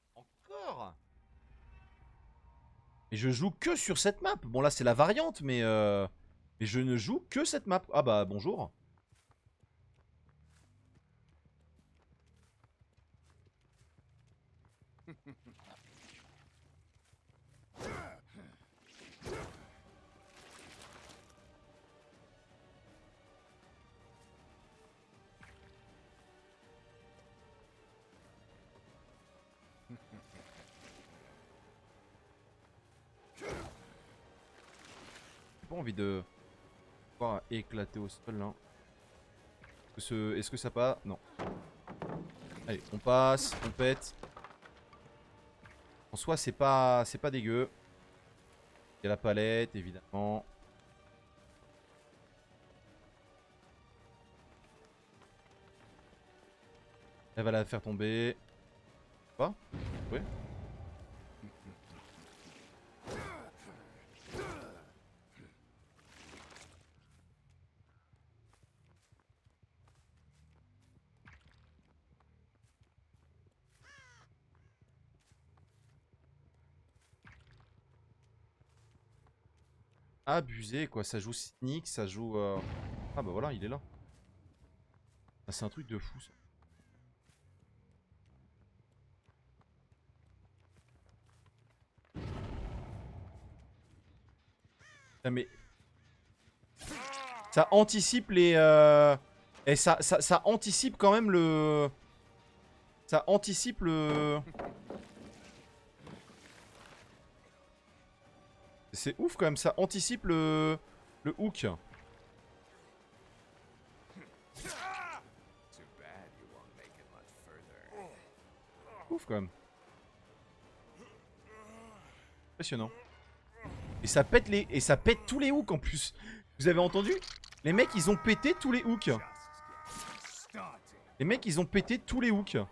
Encore? Et je joue que sur cette map. Bon là c'est la variante mais je ne joue que cette map. Ah bah bonjour. J'ai pas envie de pouvoir éclater au sol là. Est-ce que ça passe? Non. Allez, on passe, on pète. En soi c'est pas dégueu. Il y a la palette évidemment. Elle va la faire tomber. Pas? Ouais. Abusé quoi, ça joue sneak, ça joue... Ah bah voilà, il est là. Ah, c'est un truc de fou ça. Ah, mais... Ça anticipe les... Et ça anticipe quand même le... Ça anticipe le... C'est ouf quand même, ça anticipe le hook. Ouf quand même. Impressionnant. Et ça pète tous les hooks en plus. Vous avez entendu? Les mecs ils ont pété tous les hooks. Les mecs ils ont pété tous les hooks.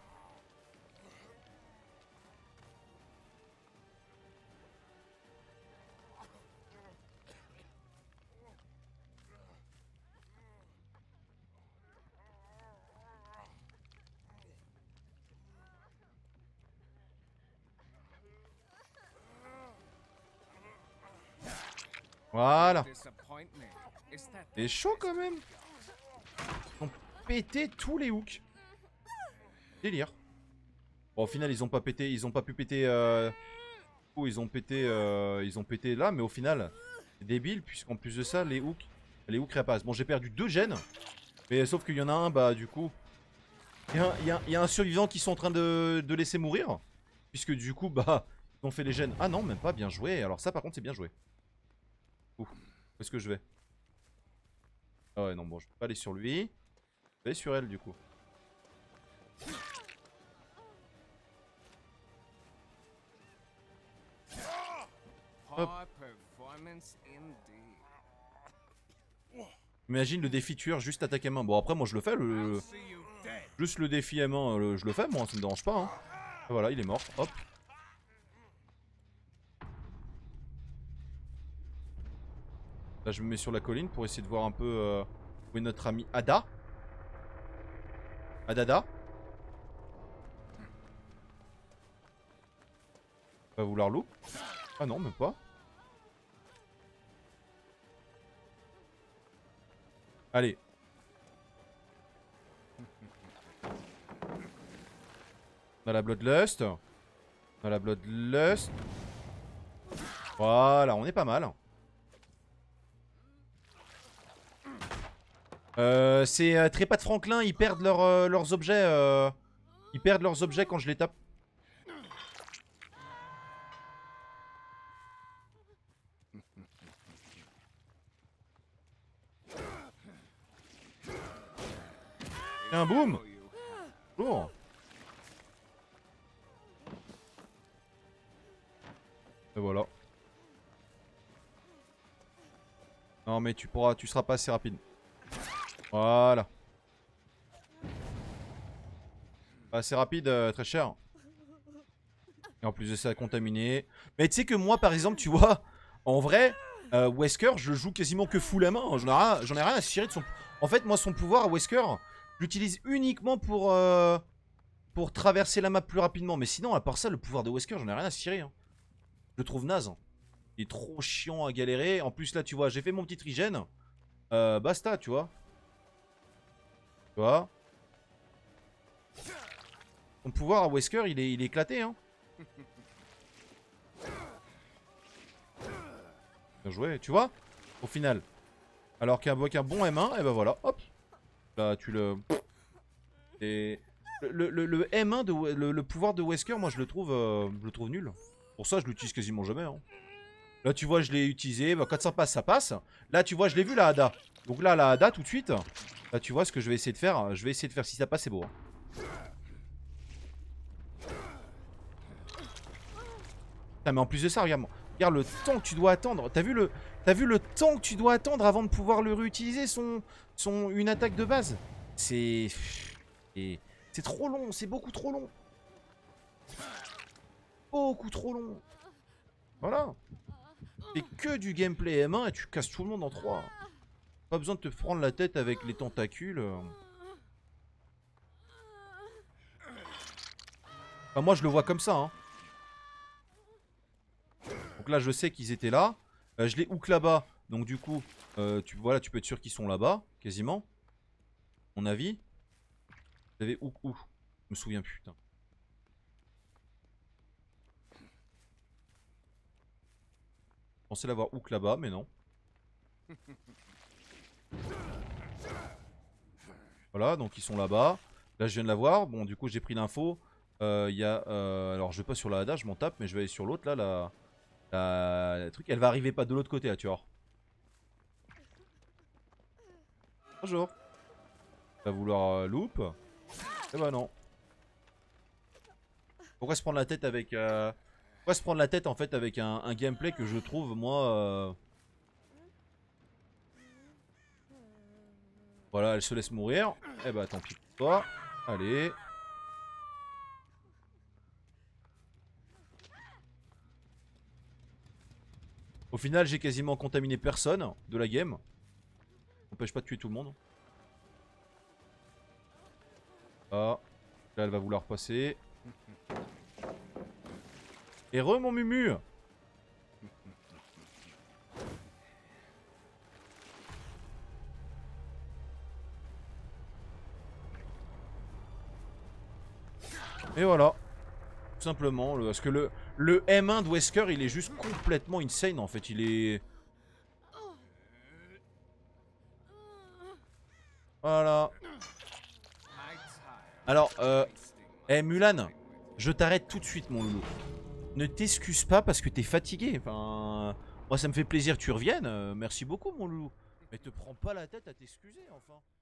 Voilà. C'est chaud quand même. Ils ont pété tous les hooks. Délire. Bon, au final ils ont pas pété, ils ont pas pu péter... Oh, ils ont pété là, mais au final, c'est débile, puisqu'en plus de ça, les hooks réapparaissent. Bon, j'ai perdu 2 gènes, mais sauf qu'il y en a un, bah du coup, il y a un survivant qui sont en train de laisser mourir, puisque du coup, bah, ils ont fait les gènes. Ah non, même pas, bien joué. Alors ça, par contre, c'est bien joué. Ouf, où est-ce que je vais? Ah ouais, non, bon, je peux pas aller sur lui. Je vais aller sur elle, du coup. Hop. Imagine le défi tueur juste attaque à main. Bon après moi je le fais juste le défi à main je le fais moi ça me dérange pas hein. Voilà il est mort. Hop. Là je me mets sur la colline pour essayer de voir un peu où est notre ami Ada. Adada. Va vouloir loup. Ah non même pas. Allez. On a la Bloodlust. On a la Bloodlust. Voilà, on est pas mal. C'est Trépas de Franklin, ils perdent leurs objets. Ils perdent leurs objets quand je les tape. Tiens, boum. Lourd. Et voilà. Non mais tu seras pas assez rapide. Voilà. Pas assez rapide, très cher. Et en plus de ça, contaminé. Mais tu sais que moi par exemple, tu vois, en vrai, Wesker, je joue quasiment que full à main. J'en ai rien à cirer de son... En fait, moi son pouvoir à Wesker, je l'utilise uniquement pour pour traverser la map plus rapidement. Mais sinon, à part ça, le pouvoir de Wesker, j'en ai rien à cirer. Hein. Je le trouve naze. Hein. Il est trop chiant à galérer. En plus, là, tu vois, j'ai fait mon petit trigène. Basta, tu vois. Tu vois. Son pouvoir à Wesker, il est éclaté. Hein. Bien joué, tu vois. Au final. Alors qu'avec un bon M1, et ben voilà, hop. Là, tu le... Et... Le M1, le pouvoir de Wesker, moi je le trouve nul. Pour ça, je l'utilise quasiment jamais. Hein. Là, tu vois, je l'ai utilisé. Bah, quand ça passe, ça passe. Là, tu vois, je l'ai vu, la Hada. Donc là, la Hada, tout de suite. Là, tu vois ce que je vais essayer de faire. Je vais essayer de faire si ça passe, c'est beau. Hein. Putain, mais en plus de ça, regarde le temps que tu dois attendre. T'as vu le temps que tu dois attendre avant de pouvoir le réutiliser, une attaque de base. C'est trop long, c'est beaucoup trop long. Beaucoup trop long. Voilà. C'est que du gameplay M1 et tu casses tout le monde en 3. Pas besoin de te prendre la tête avec les tentacules. Enfin, moi je le vois comme ça. Hein. Donc là je sais qu'ils étaient là. Je les hook là-bas. Donc du coup, voilà, tu peux être sûr qu'ils sont là-bas, quasiment. Mon avis. J'avais hook où? Je me souviens plus, putain. Je pensais l'avoir hook là-bas, mais non. Voilà, donc ils sont là-bas. Là, je viens de la voir. Bon, du coup, j'ai pris l'info. Il y a... alors, je vais pas sur la Hada, je m'en tape, mais je vais aller sur l'autre, là, la truc. Elle va arriver pas de l'autre côté, là, tu vois. Bonjour. Va vouloir loop. Eh ben non. Pourquoi se prendre la tête avec... Pourquoi se prendre la tête, en fait, avec un gameplay que je trouve, moi... Voilà, elle se laisse mourir. Eh bah tant pis pour toi. Allez. Au final, j'ai quasiment contaminé personne de la game. N'empêche pas de tuer tout le monde. Ah. Là, elle va vouloir passer. Et mon Mumu. Et voilà. Tout simplement. Parce que le M1 de Wesker, il est juste complètement insane en fait. Il est... Voilà. Alors, Mulan, je t'arrête tout de suite mon loulou. Ne t'excuse pas parce que t'es fatigué. Enfin, moi ça me fait plaisir que tu reviennes. Merci beaucoup mon loulou. Mais te prends pas la tête à t'excuser enfin.